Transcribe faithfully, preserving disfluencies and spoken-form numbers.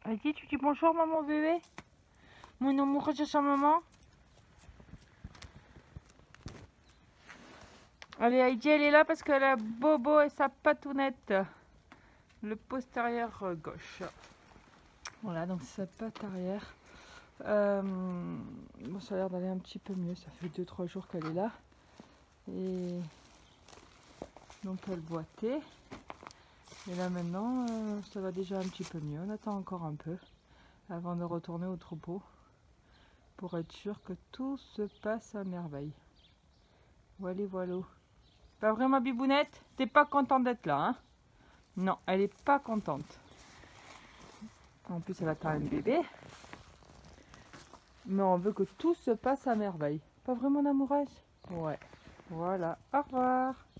Heidi, tu dis bonjour maman bébé. Mon amour de sa maman. Allez, Heidi, elle est là parce qu'elle a Bobo et sa patounette. Le postérieur gauche. Voilà, donc sa patte arrière. Euh, bon, ça a l'air d'aller un petit peu mieux. Ça fait deux trois jours qu'elle est là. Et donc elle boitait. Et là maintenant, euh, ça va déjà un petit peu mieux. On attend encore un peu avant de retourner au troupeau pour être sûr que tout se passe à merveille. Voilà, voilà. Pas vraiment, Bibounette? T'es pas contente d'être là, hein? Non, elle est pas contente. En plus, elle attend un bébé. Mais on veut que tout se passe à merveille. Pas vraiment, amoureuse? Ouais. Voilà. Au revoir.